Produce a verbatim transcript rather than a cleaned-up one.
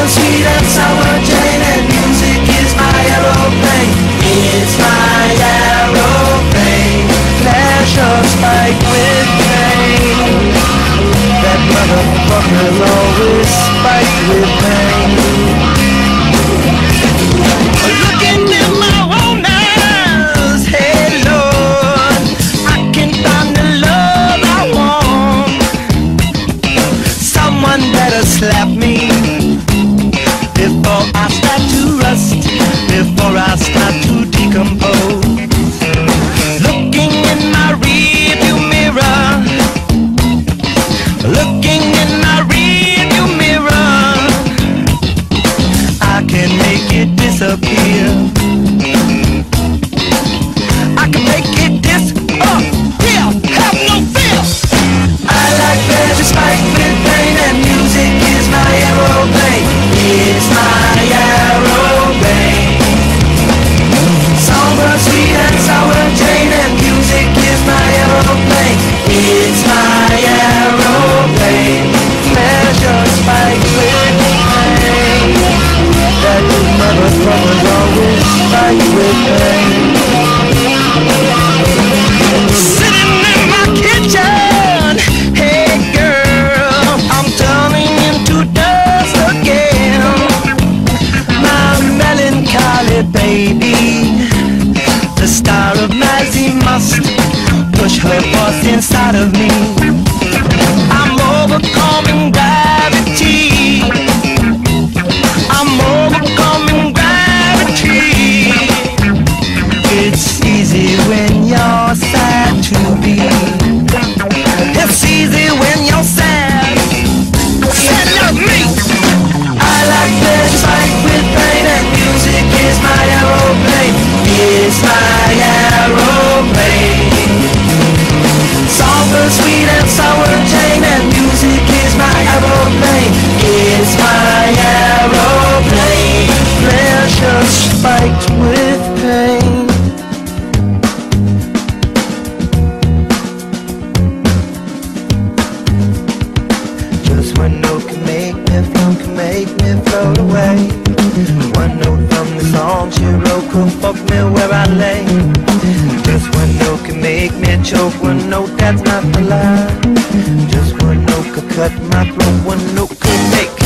Somber, sweet and sour Jane, and music is my aeroplane. It's my aeroplane. Pleasure spiked with pain. That motherfucker's always spiked with pain. Looking in my own eyes, hey Lord, I can find the love I want. Someone better slap me before I start to rust, before I start to decompose. Looking in my rearview mirror, looking in my rearview mirror, I can make it disappear. I can make it disappear. Have no fear. I like pleasure spiked with pain, and music is my aeroplane. It's my aeroplane. Somber, sweet and sour Jane, and music is my aeroplane. It's my aeroplane. Pleasure spiked with pain. That motherfucker's always spiked with pain. Sitting in my kitchen, hey girl, I'm turning into dust again. My melancholy baby, the star of Mazzy must push her force inside of me. I'm overcoming gravity. I'm overcoming gravity. It's easy when you're sad to be. It's easy when you're sad. Sad love me. I like pleasure spiked with pain, and music is my aeroplane. It's my aeroplane. Somber, sweet and sour Jane, and music is my aeroplane. It's my aeroplane. Pleasure spiked with pain. Just one note can make me float, can make me float away. One note from the song she wrote could fuck me where I lay. Just one note can make me choke, one note that's not the lie. Just one note could cut my throat, one note could make